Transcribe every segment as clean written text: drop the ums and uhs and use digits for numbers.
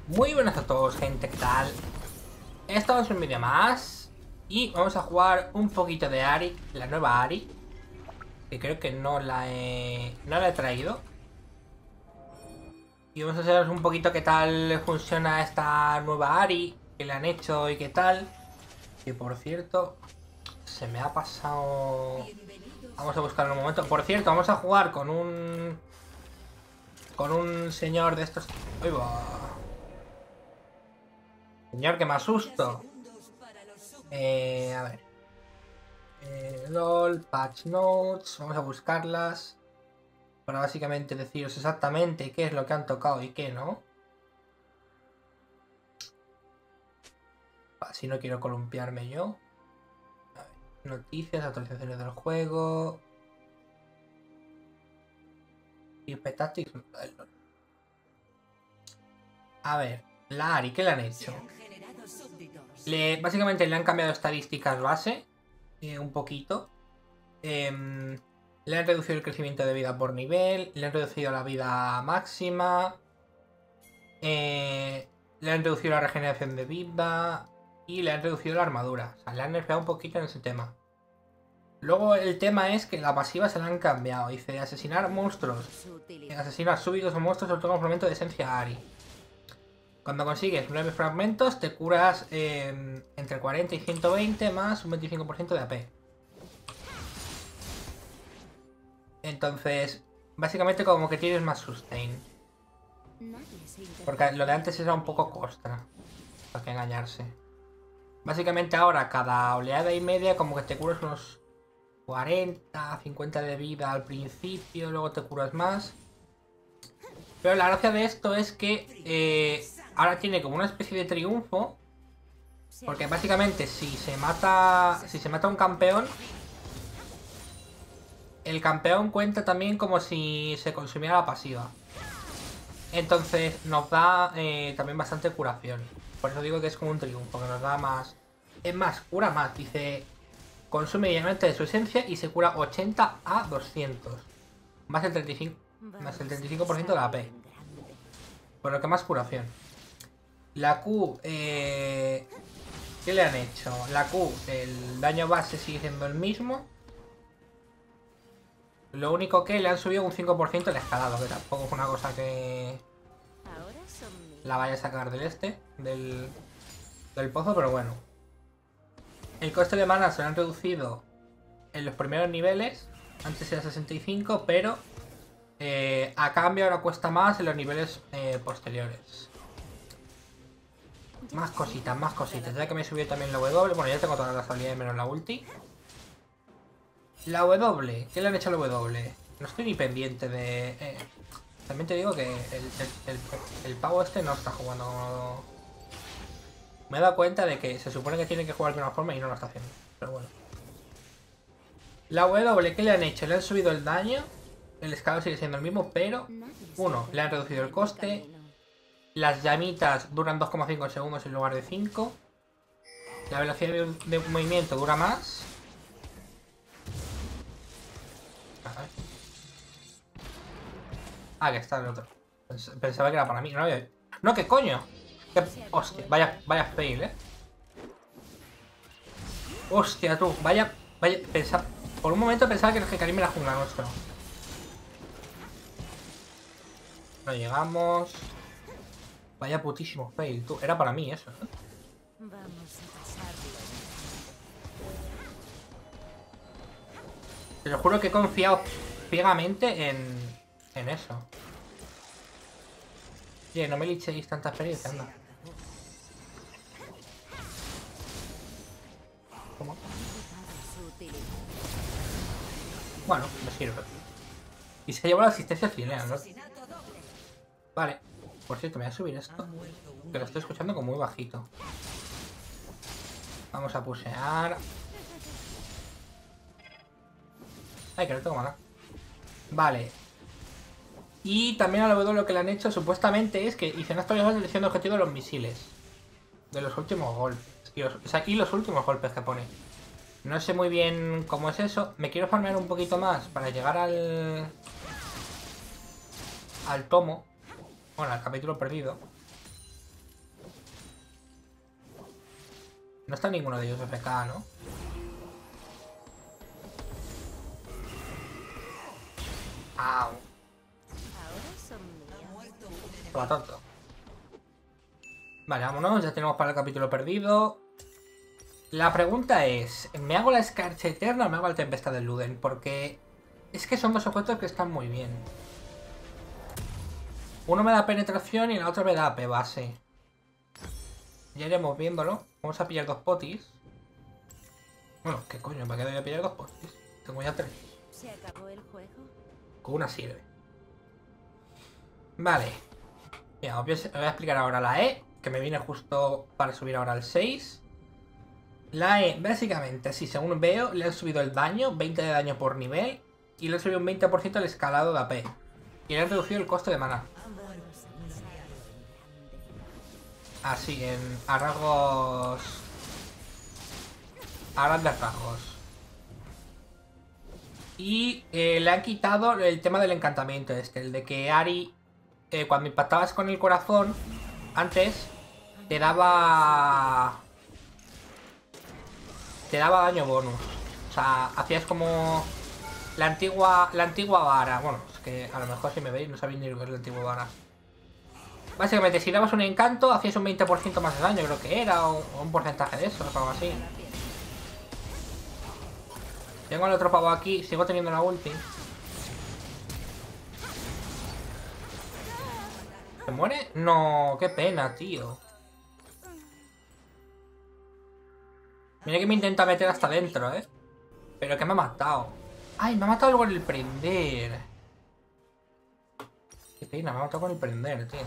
Muy buenas a todos, gente, ¿qué tal? Esto es un vídeo más y vamos a jugar un poquito de Ahri, la nueva Ahri, que creo que no la he traído. Y vamos a hacer un poquito qué tal funciona esta nueva Ahri, que le han hecho y qué tal. Que por cierto, se me ha pasado... Vamos a buscarlo un momento. Por cierto, vamos a jugar con un señor de estos... ¡Uy, va! Señor, que me asusto. A ver. LOL, patch notes. Vamos a buscarlas. Para básicamente deciros exactamente qué es lo que han tocado y qué no. Así no quiero columpiarme yo. A ver, noticias, actualizaciones del juego. Y Tactics. A ver, la Ahri, ¿qué le han hecho? Básicamente le han cambiado estadísticas base. Un poquito. Le han reducido el crecimiento de vida por nivel. Le han reducido la vida máxima. Le han reducido la regeneración de vida. Y le han reducido la armadura. O sea, le han nerfeado un poquito en ese tema. Luego el tema es que la pasiva se la han cambiado. Dice asesinar monstruos. Asesinar súbitos o monstruos otorga un fragmento de esencia a Ahri. Cuando consigues 9 fragmentos te curas entre 40 y 120 más un 25% de AP. Entonces, básicamente como que tienes más sustain. Porque lo de antes era un poco costra. Para que engañarse. Básicamente ahora cada oleada y media como que te curas unos 40, 50 de vida al principio. Luego te curas más. Pero la gracia de esto es que ahora tiene como una especie de triunfo. Porque básicamente si se mata un campeón, el campeón cuenta también como si se consumiera la pasiva. Entonces nos da también bastante curación. Por eso digo que es como un triunfo, que nos da más. Es más, cura más. Dice, consume diariamente de su esencia y se cura 80 a 200. Más el 35% de la AP. Por lo que más curación. La Q, ¿qué le han hecho? La Q, el daño base sigue siendo el mismo. Lo único que le han subido un 5% el escalado, que tampoco es una cosa que la vaya a sacar del pozo, pero bueno. El coste de mana se lo han reducido en los primeros niveles. Antes era 65, pero a cambio ahora cuesta más en los niveles posteriores. Más cositas, más cositas. Ya que me subió también la W. Bueno, ya tengo todas las habilidades menos la ulti. La W. ¿Qué le han hecho a la W? No estoy ni pendiente de... También te digo que el pavo este no está jugando como... Me he dado cuenta de que se supone que tiene que jugar de una forma y no lo está haciendo. Pero bueno. La W, ¿qué le han hecho? Le han subido el daño. El escalado sigue siendo el mismo, pero... Uno, le han reducido el coste. Las llamitas duran 2,5 segundos en lugar de 5. La velocidad de movimiento dura más. Ah, que está el otro. Pensaba que era para mí. No, ¿qué coño? Hostia, vaya fail, Hostia, tú, vaya. Por un momento pensaba que el Hecarim era jungla nuestro. No llegamos. Vaya putísimo fail, tú. Era para mí eso, Te lo juro que he confiado ciegamente en eso. Oye, no me lichéis tanta experiencia, anda. ¿Cómo? Bueno, me sirve. Y se lleva la asistencia chilena, ¿no? Vale. Por cierto, me voy a subir esto. Que lo estoy escuchando como muy bajito. Vamos a pusear. Ay, que no tengo mana. Vale. Y también a la W lo que le han hecho supuestamente es que hice una actualización de selección de objetivo de los misiles. De los últimos golpes. Y los últimos golpes que pone. No sé muy bien cómo es eso. Me quiero farmear un poquito más para llegar al tomo. Bueno, al capítulo perdido. No está ninguno de ellos FK, ¿no? ¡Au! Toma tonto. Vale, vámonos, ya tenemos para el capítulo perdido. La pregunta es, ¿me hago la escarcha eterna o me hago la tempestad del Luden? Porque es que son dos objetos que están muy bien. Uno me da penetración y el otro me da AP base. Ya iremos viéndolo. Vamos a pillar 2 potis. Bueno, ¿qué coño? ¿Para qué voy a pillar 2 potis? Tengo ya 3. ¿Se acabó el juego? Con una sirve. Vale. Mira, os voy a explicar ahora la E, que me viene justo para subir ahora al 6. La E, básicamente, si según veo, le han subido el daño, 20 de daño por nivel, y le han subido un 20% el escalado de AP. Y le han reducido el coste de maná. Así, a rasgos... A grandes rasgos. Y le han quitado el tema del encantamiento el de que Ahri, cuando impactabas con el corazón, antes, te daba daño bonus. O sea, hacías como la antigua vara. Bueno, es que a lo mejor si me veis no sabéis ni lo que es la antigua vara. Básicamente, si dabas un encanto, hacías un 20% más de daño, creo que era, o un porcentaje de eso, o algo así. Tengo al otro pavo aquí, sigo teniendo la ulti. ¿Se muere? No, qué pena, tío. Mira que me intenta meter hasta adentro, Pero que me ha matado. ¡Ay, me ha matado con el prender! Qué pena, me ha matado con el prender, tío.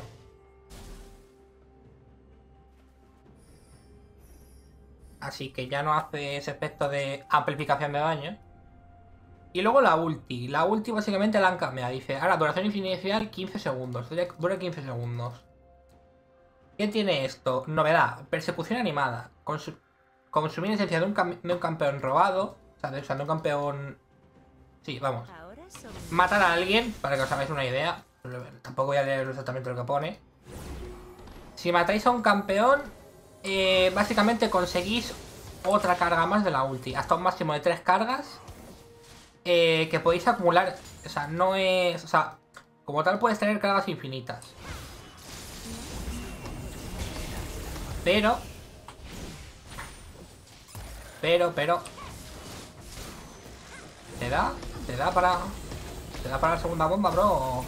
Así que ya no hace ese efecto de amplificación de daño. Y luego la ulti. La ulti básicamente la han cambiado. Dice, ahora duración inicial 15 segundos. Dura 15 segundos. ¿Qué tiene esto? Novedad. Persecución animada. Consumir esencia de un campeón robado. O sea, de un campeón... Sí, vamos. Matar a alguien, para que os hagáis una idea. Tampoco voy a leer exactamente lo que pone. Si matáis a un campeón, básicamente conseguís otra carga más de la ulti. Hasta un máximo de 3 cargas que podéis acumular. O sea, no es... O sea, como tal puedes tener cargas infinitas. Pero... ¿Te da? ¿Te da para la segunda bomba, bro?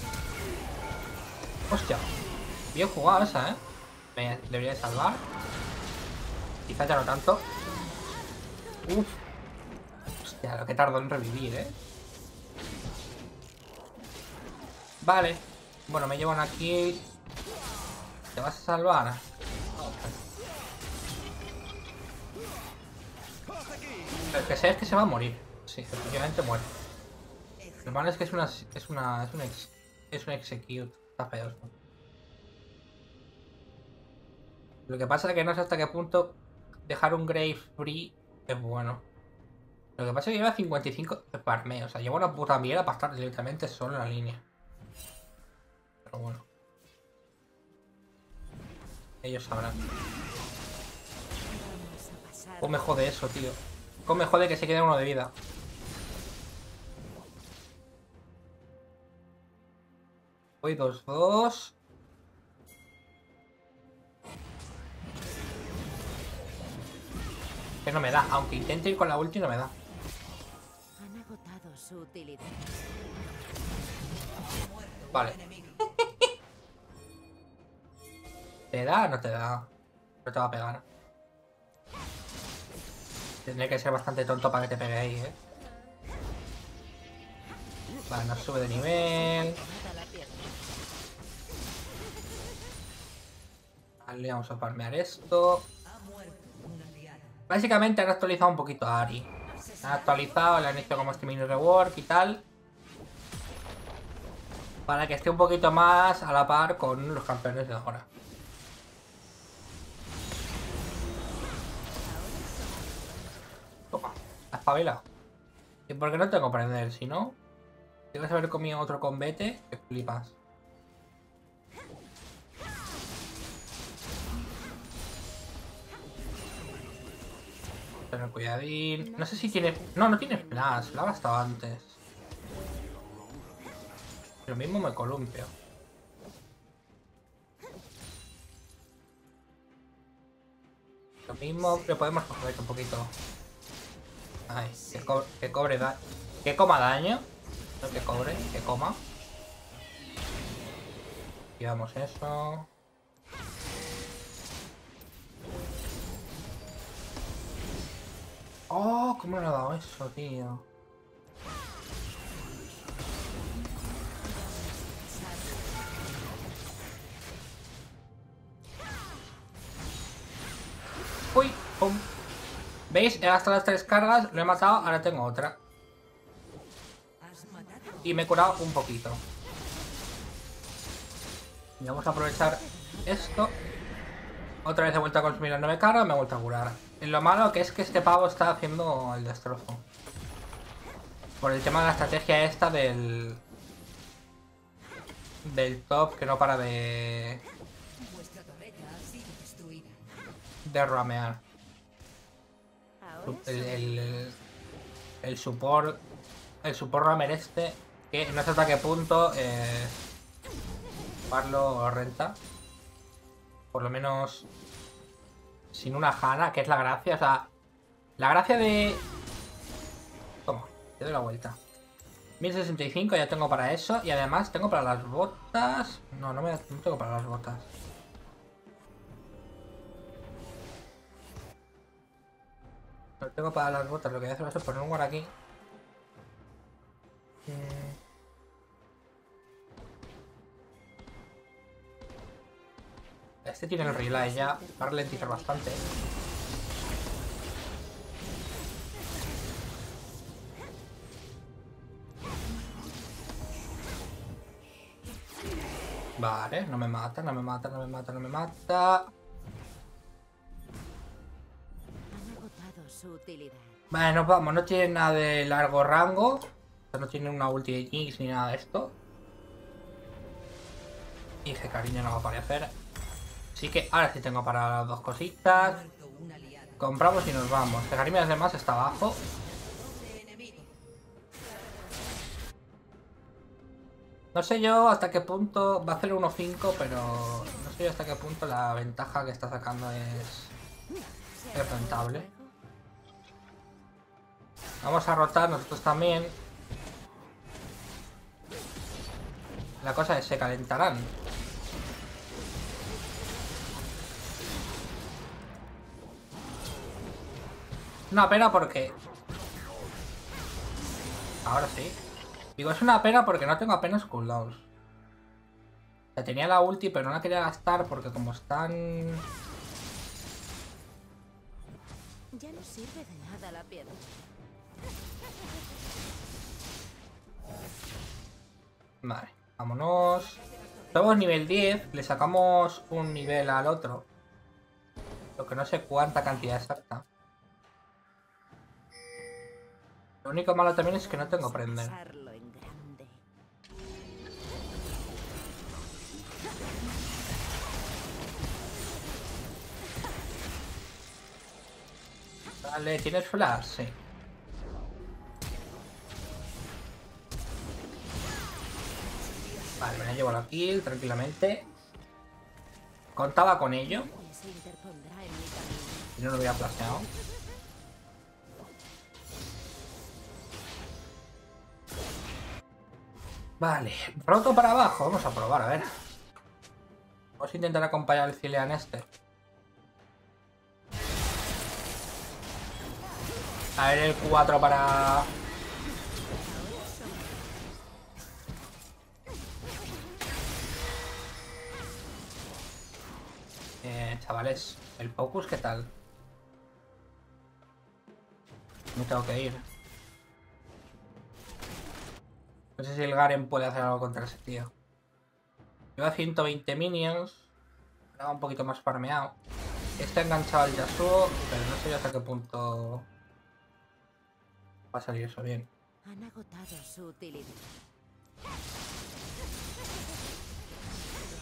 Hostia. Bien jugado esa, Me debería de salvar. Quizá ya no tanto. Uf. Hostia, lo que tardó en revivir, Vale. Bueno, me llevan aquí. ¿Te vas a salvar? El que sé es que se va a morir. Sí, efectivamente muere. Lo malo es que es un execute. Está feo esto. Lo que pasa es que no sé hasta qué punto dejar un grave free es bueno. Lo que pasa es que lleva 55 de farmeo. O sea, lleva una puta mierda para estar directamente solo en la línea. Pero bueno. Ellos sabrán. ¿Cómo me jode eso, tío? ¿Cómo me jode que se quede uno de vida? Voy 2-2. Que no me da. Aunque intente ir con la ulti, no me da. Han agotado su utilidad. Vale. ¿Te da o no te da? No te va a pegar. Tendría que ser bastante tonto para que te pegue ahí, Vale, nos sube de nivel. Vale, vamos a farmear esto. Básicamente han actualizado un poquito a Ahri. Han actualizado, le han hecho como este mini rework y tal. Para que esté un poquito más a la par con los campeones de ahora. Toma, espabila. ¿Y por qué no tengo prender? Si no, tienes que haber comido otro combate que flipas. tener cuidadín. No sé si tiene... No, no tiene flash. Lo ha gastado antes. Lo mismo me columpio. Lo mismo le podemos coger un poquito. Ay, que cobre da... Que coma daño. No que cobre, que coma. Llevamos eso. Oh, ¿cómo le ha dado eso, tío? Uy, pum. ¿Veis? He gastado las 3 cargas, lo he matado, ahora tengo otra. Y me he curado un poquito. Y vamos a aprovechar esto. Otra vez he vuelto a consumir las 9 cargas, me he vuelto a curar. Lo malo que es que este pavo está haciendo el destrozo. Por el tema de la estrategia esta del top que no para de ramear. El support ramer este, que no sé hasta qué punto jugarlo renta. Por lo menos sin una Hana, que es la gracia. O sea, la gracia de... Toma, te doy la vuelta. 1065 ya tengo para eso. Y además tengo para las botas. No tengo para las botas. No tengo para las botas. Lo que voy a hacer va a ser poner un guard aquí. Este tiene el relay ya. Va a ralentizar bastante. Vale, no me mata, no me mata, no me mata, no me mata. Han agotado su utilidad. Bueno, vamos, no tiene nada de largo rango. No tiene una ulti de Jinx ni nada de esto. Y ese cariño no va a aparecer. Así que ahora sí tengo para las dos cositas. Compramos y nos vamos. Hecarimia además está abajo. No sé yo hasta qué punto va a hacer 1-5, pero no sé yo hasta qué punto la ventaja que está sacando es rentable. Vamos a rotar nosotros también. La cosa es, se calentarán. Una pena porque... Ahora sí. Digo, es una pena porque no tengo apenas cooldowns. O sea, tenía la ulti, pero no la quería gastar porque como están... Ya no sirve de nada la piedra. Vale, vámonos. Somos nivel 10, le sacamos un nivel al otro. Lo que no sé cuánta cantidad exacta. Lo único malo también es que no tengo prender. Usarlo en grande. Vale, ¿tienes flash? Sí. Vale, me la llevo la kill tranquilamente. Contaba con ello. Nadie se interpondrá en mi camino. Y no lo hubiera planeado. Vale, roto para abajo. Vamos a probar, a ver. Vamos a intentar acompañar al Zilean este. A ver el 4 para... Chavales, el Focus, ¿qué tal? Me tengo que ir. No sé si el Garen puede hacer algo contra ese tío. Lleva 120 minions. Ahora un poquito más farmeado. Está enganchado al Yasuo, pero no sé hasta qué punto va a salir eso bien. Han agotado su utilidad.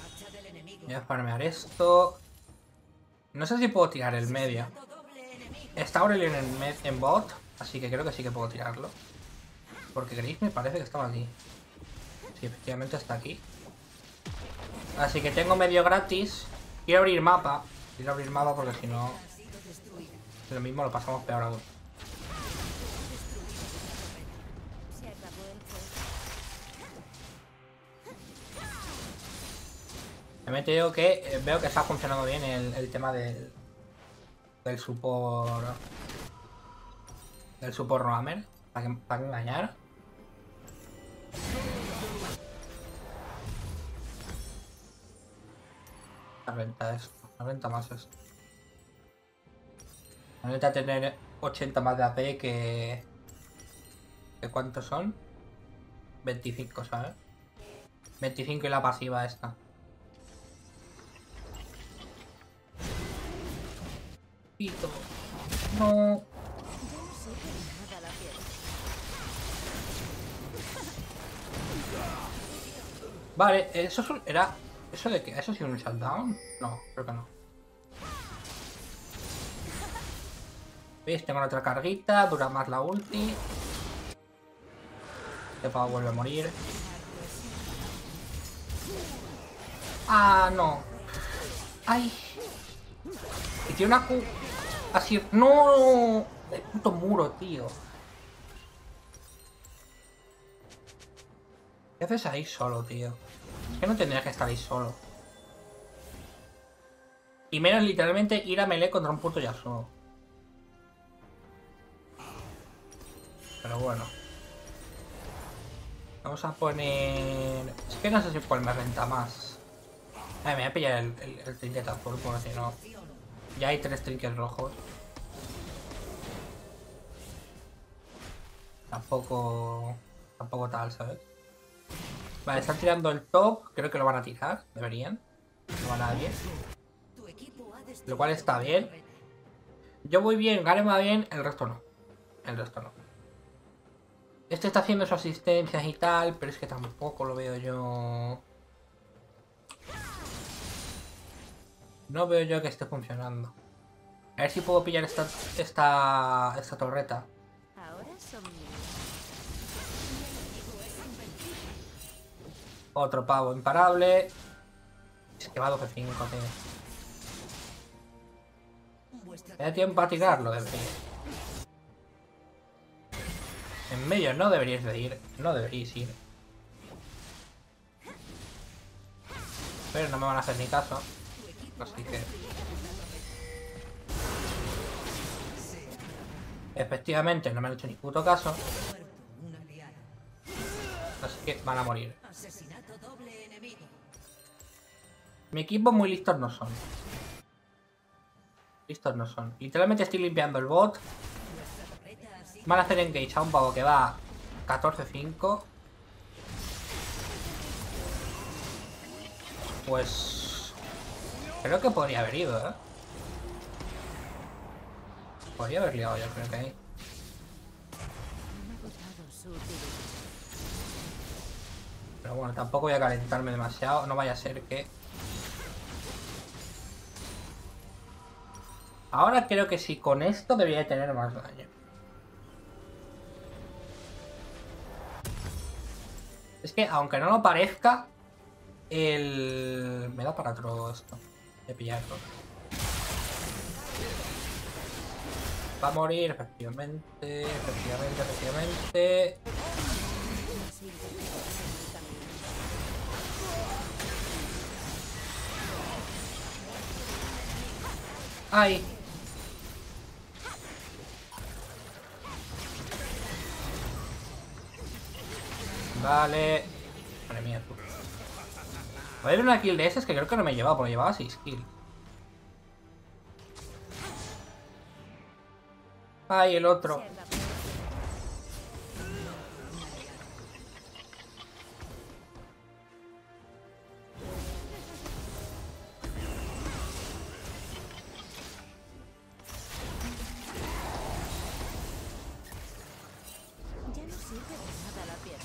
Voy a farmear esto. No sé si puedo tirar el medio. Está Aurelion en bot, así que creo que sí que puedo tirarlo. Porque Grace me parece que estaba aquí. Sí, efectivamente está aquí. Así que tengo medio gratis. Quiero abrir mapa. Quiero abrir mapa porque si no... Lo mismo lo pasamos peor aún. Se acabó el juego. También te digo que veo que está funcionando bien el tema del support. Del support roamer. Para engañar. La renta esto. La renta más esto. La renta tener 80 más de AP que... ¿Que cuántos son? 25, ¿sabes? 25 y la pasiva esta. Pito. No. Ya no sirve de nada la piedra. Vale, eso era... ¿Eso de qué? ¿Eso sí un shutdown? No, creo que no. ¿Veis? Tengo la otra carguita, dura más la ulti. Este pavo vuelve a morir. Ah, no. Ay. Y tiene una Q. Así. ¡No! El puto muro, tío. ¿Qué haces ahí solo, tío? Es que no tendrías que estar ahí solo. Y menos literalmente ir a melee contra un puto Yasuo. Pero bueno. Vamos a poner... Es que no sé si cuál me renta más. Me voy a pillar el trinket azul porque si no... Ya hay 3 trinkets rojos. Tampoco tal, ¿sabes? Vale, están tirando el top. Creo que lo van a tirar. Deberían. No va nadie. Lo cual está bien. Yo voy bien, Garen va bien, el resto no. El resto no. Este está haciendo sus asistencias y tal, pero es que tampoco lo veo yo... No veo yo que esté funcionando. A ver si puedo pillar esta torreta. Ahora son míos. Otro pavo imparable. Es que va 12-5, tío. Me da tiempo a tirarlo, debería. En medio no deberíais de ir. No deberíais ir. Pero no me van a hacer ni caso. Así que... Efectivamente, no me han hecho ni puto caso. Así que van a morir. Mi equipo muy listos no son. Listos no son. Literalmente estoy limpiando el bot. Van a hacer engage a un pavo que va 14-5. Pues... Creo que podría haber ido, ¿eh? Podría haber liado yo, creo que ahí. Han agotado su utilidad. Pero bueno, tampoco voy a calentarme demasiado. No vaya a ser que... Ahora creo que sí, con esto debería tener más daño. Es que, aunque no lo parezca, me da para otro esto. De pillarlo. Va a morir, efectivamente. Efectivamente. ¡Ay! Vale. Madre mía, tú. Voy a ver una kill de esas que creo que no me llevaba, porque llevaba 6 kills. ¡Ay, el otro! Ya no sirve de nada la piedra.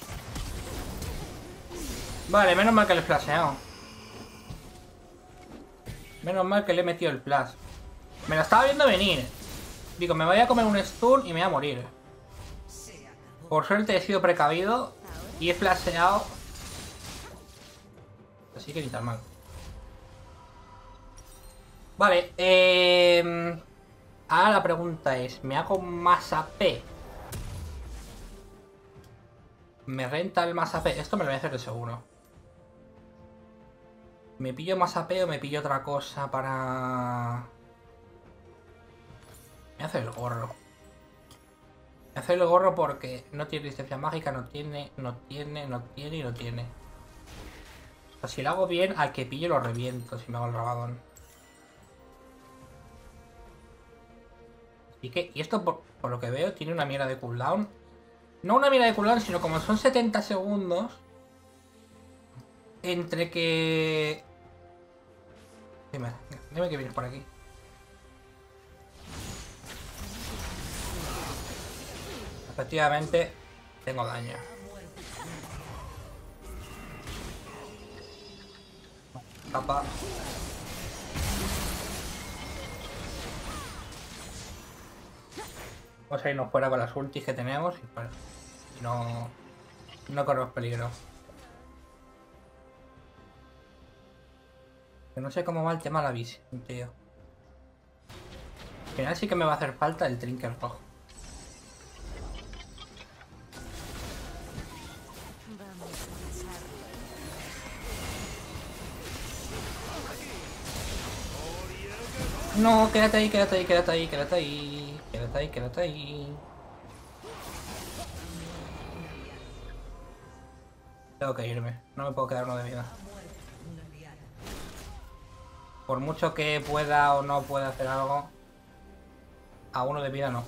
Vale, menos mal que le he flasheado. Menos mal que le he metido el flash. Me lo estaba viendo venir. Digo, me voy a comer un stun y me voy a morir. Por suerte he sido precavido y he flasheado. Así que ni tan mal. Vale, ahora la pregunta es, ¿me hago más AP? ¿Me renta el más AP? Esto me lo voy a hacer de seguro. ¿Me pillo más AP o me pillo otra cosa para...? Me hace el gorro. Me hace el gorro porque no tiene resistencia mágica, no tiene. O sea, si lo hago bien, al que pillo lo reviento si me hago el rabadón. Y esto, por lo que veo, tiene una mierda de cooldown. No una mierda de cooldown, sino como son 70 segundos. Entre que... Dime que vienes por aquí. Efectivamente, tengo daño. Capa. Vamos a irnos fuera con las ultis que tenemos y pues, no corremos peligro. Que no sé cómo va el tema de la visión, tío. Al final sí que me va a hacer falta el trinket rojo. No, quédate ahí. Tengo que irme, no me puedo quedar uno de vida. Por mucho que pueda o no pueda hacer algo, a uno de vida no.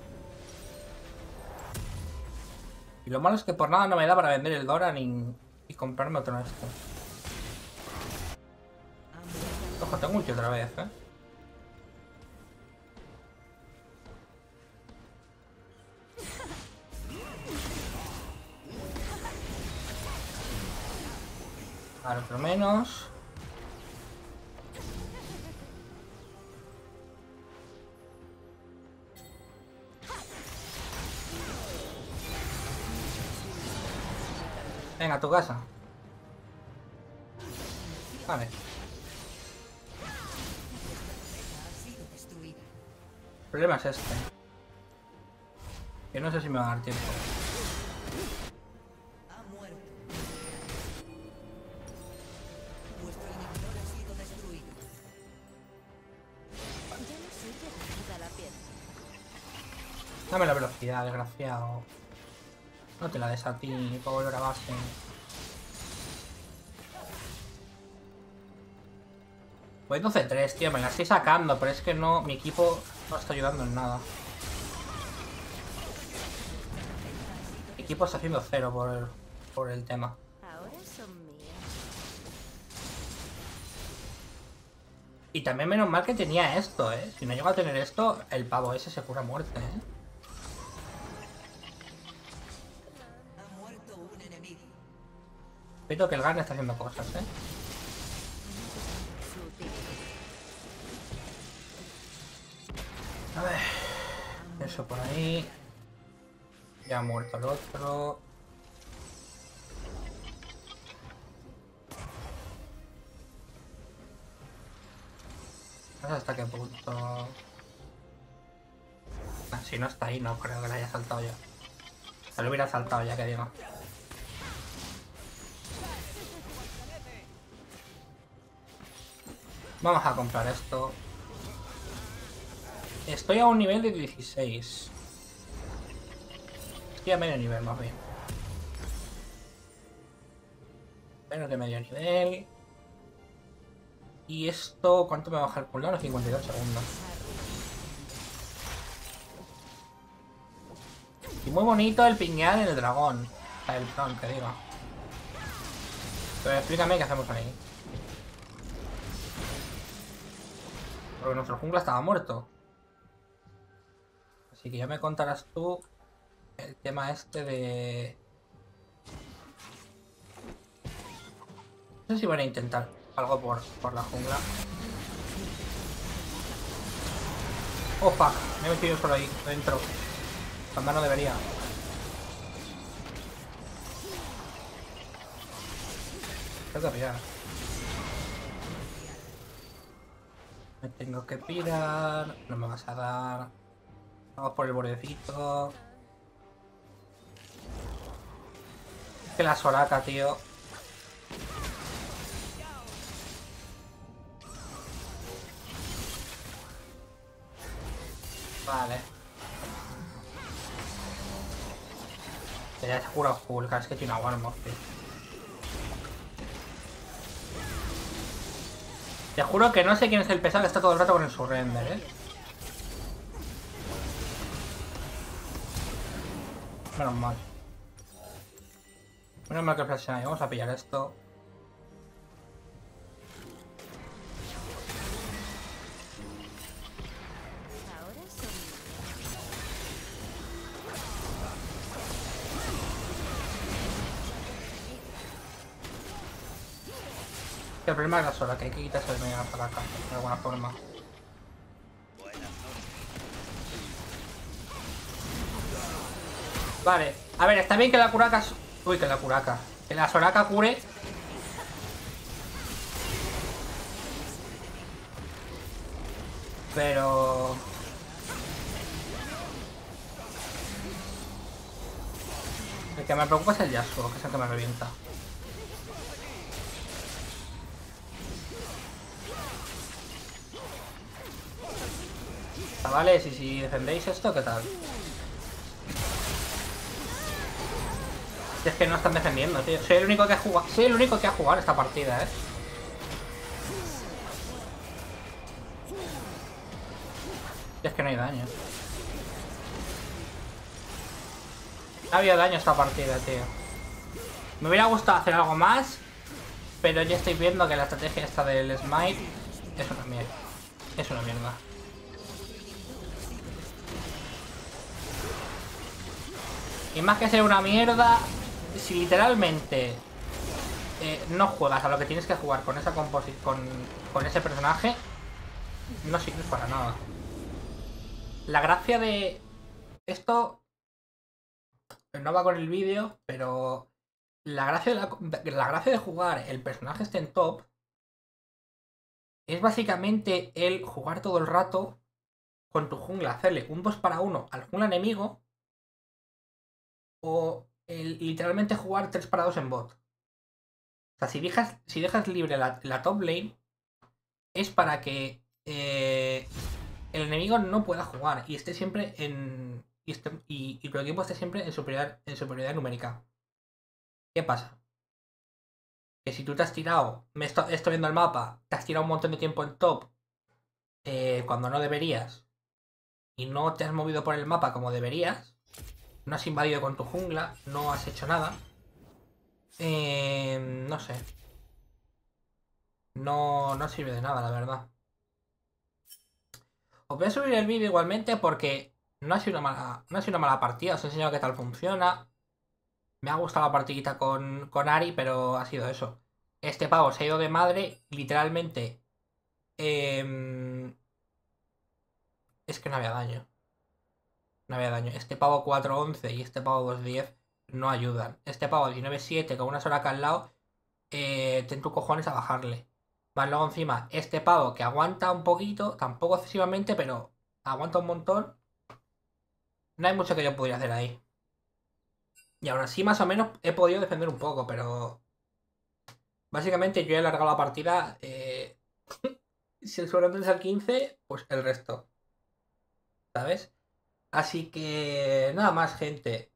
Y lo malo es que por nada no me da para vender el Doran y comprarme otro esto. Ojo, tengo ulti otra vez, Vale, otro menos. Venga, a tu casa. Vale. El problema es este. Que no sé si me va a dar tiempo. Dame la velocidad, desgraciado. No te la des a ti, puedo volver a base. Voy 12-3, tío, me la estoy sacando, pero es que no, mi equipo no está ayudando en nada. Mi equipo está haciendo 0 por el tema. Ahora son mías. Y también menos mal que tenía esto, Si no llego a tener esto, el pavo ese se cura a muerte, Pero que el Garnet está haciendo cosas, A ver. Eso por ahí. Ya ha muerto el otro. No sé hasta qué punto. Si no está ahí, no creo que lo haya saltado ya. Se lo hubiera saltado ya, que digo. Vamos a comprar esto. Estoy a un nivel de 16. Estoy a medio nivel, más bien. Menos de medio nivel. Y esto, ¿cuánto me va a bajar el cooldown? 52 segundos. Y muy bonito el pinguear en el dragón. O sea, el tron, que digo. Pero explícame qué hacemos ahí. Porque nuestro jungla estaba muerto. Así que ya me contarás tú el tema este de... No sé si van a intentar algo por la jungla. Oh fuck, me he metido solo ahí, dentro. Cuando no debería. Tengo que pillar. Me tengo que pirar. No me vas a dar. Vamos por el bordecito. Que la Soraka, tío. Vale. Ya se ha curado full, es que tiene una Warmog, tío. Te juro que no sé quién es el pesado que está todo el rato con el surrender, Menos mal. Menos mal que flashean ahí. Vamos a pillar esto. Ahora son El problema es la sola, que hay que quitarse el medio de la Soraka, de alguna forma. Vale, a ver, está bien que la Kuraka... Uy, que la Kuraka. Que la Soraka cure. Pero... El que me preocupa es el Yasuo, que es el que me revienta. Chavales, y si defendéis esto, ¿qué tal? Es que no están defendiendo, tío. Soy el único que ha jugado. Soy el único que ha jugado esta partida, Es que no hay daño. No había daño esta partida, tío. Me hubiera gustado hacer algo más, pero ya estoy viendo que la estrategia esta del smite es una mierda. Es una mierda. Y más que ser una mierda, si literalmente no juegas a lo que tienes que jugar con esa con ese personaje, no sirve para nada. La gracia de esto no va con el vídeo, pero la gracia de jugar el personaje este en top es básicamente el jugar todo el rato con tu jungla, hacerle un 2 para 1 al jungla enemigo o literalmente jugar 3 para 2 en bot. O sea, si dejas libre la top lane es para que el enemigo no pueda jugar y esté siempre en... y tu equipo esté siempre en superioridad numérica. ¿Qué pasa? Que si tú te has tirado, estoy viendo el mapa, te has tirado un montón de tiempo en top cuando no deberías y no te has movido por el mapa como deberías, no has invadido con tu jungla, no has hecho nada, no sé. No sirve de nada, la verdad. Os voy a subir el vídeo igualmente porque no ha sido una mala partida, os he enseñado qué tal funciona. Me ha gustado la partidita con Ari, pero ha sido eso. Este pavo se ha ido de madre, literalmente. Es que no había daño. No había daño. Este pavo 4-11 y este pavo 2-10 no ayudan. Este pavo 19-7 con una Soraka al lado, ten tus cojones a bajarle. Más luego encima, este pavo que aguanta un poquito, tampoco excesivamente, pero aguanta un montón. No hay mucho que yo podría hacer ahí. Y aún así, más o menos, he podido defender un poco, pero... Básicamente yo he alargado la partida. Si el sobrante es al 15, pues el resto. ¿Sabes? Así que... Nada más, gente.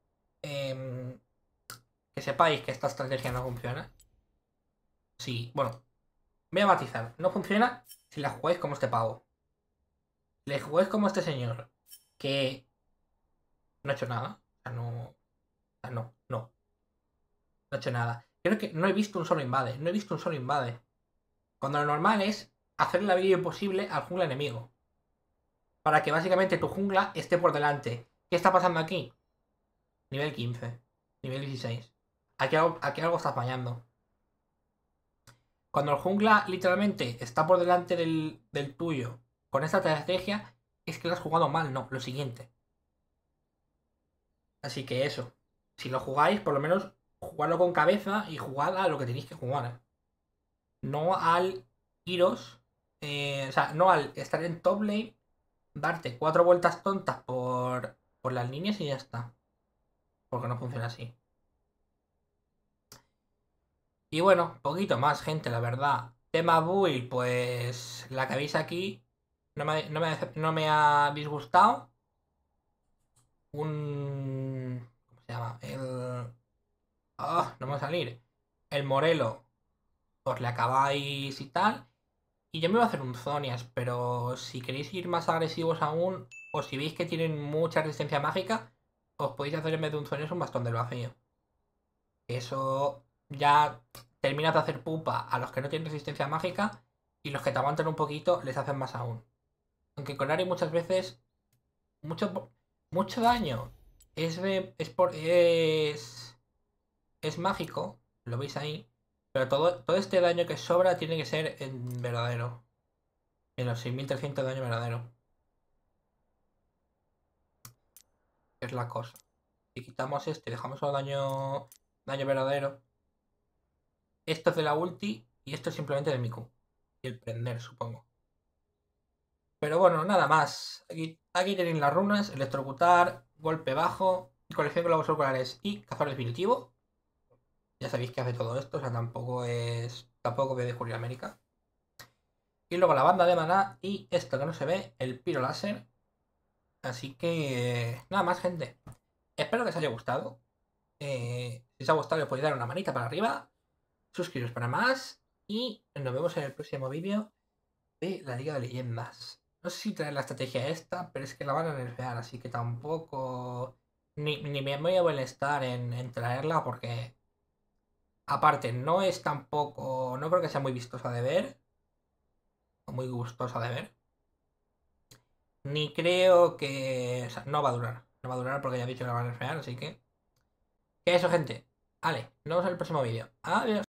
Que sepáis que esta estrategia no funciona. Sí, bueno. Voy a matizar. No funciona si la jugáis como este pavo. Si le jugáis como este señor. Que... No ha hecho nada. O sea, no... O sea, no. No ha hecho nada. Creo que no he visto un solo invade. No he visto un solo invade. Cuando lo normal es hacer la vida imposible al jungla enemigo. Para que básicamente tu jungla esté por delante. ¿Qué está pasando aquí? Nivel 15. Nivel 16. Aquí algo está fallando. Cuando el jungla literalmente está por delante del tuyo con esta estrategia, es que lo has jugado mal, no, lo siguiente. Así que eso. Si lo jugáis, por lo menos jugadlo con cabeza y jugad a lo que tenéis que jugar. No al iros. O sea, no al estar en top lane, darte 4 vueltas tontas por las líneas y ya está. Porque no funciona así. Y bueno, poquito más, gente, la verdad. Tema build, pues la que veis aquí no me ha disgustado. ¿Cómo se llama? No me va a salir. El Morelo, os le acabáis y tal. Y yo me voy a hacer un Zonias, pero si queréis ir más agresivos aún, o si veis que tienen mucha resistencia mágica, os podéis hacer en vez de un Zonias un bastón del vacío. Eso ya termina de hacer pupa a los que no tienen resistencia mágica y los que te aguantan un poquito les hacen más aún. Aunque con Ari muchas veces mucho daño es mágico, lo veis ahí, pero todo este daño que sobra tiene que ser en verdadero, en los 6300 de daño verdadero. Es la cosa. Si quitamos este y dejamos solo daño verdadero, esto es de la ulti y esto es simplemente de mi Q. Y el prender, supongo. Pero bueno, nada más. Aquí tenéis las runas, electrocutar, golpe bajo, colección de globos oculares y cazador definitivo. Ya sabéis que hace todo esto, o sea, tampoco voy a descubrir América. Y luego la banda de maná y esto que no se ve, el piro láser. Así que nada más, gente. Espero que os haya gustado. Si os ha gustado, le podéis dar una manita para arriba. Suscribiros para más. Y nos vemos en el próximo vídeo de la Liga de Leyendas. No sé si traer la estrategia esta, pero es que la van a nerfear, así que tampoco. Ni me voy a molestar en traerla porque. Aparte, no es tampoco. No creo que sea muy vistosa de ver. O muy gustosa de ver. Ni creo que. O sea, no va a durar. No va a durar porque ya he dicho que la van a nerfear, así que. Que eso, gente. Vale, nos vemos en el próximo vídeo. Adiós.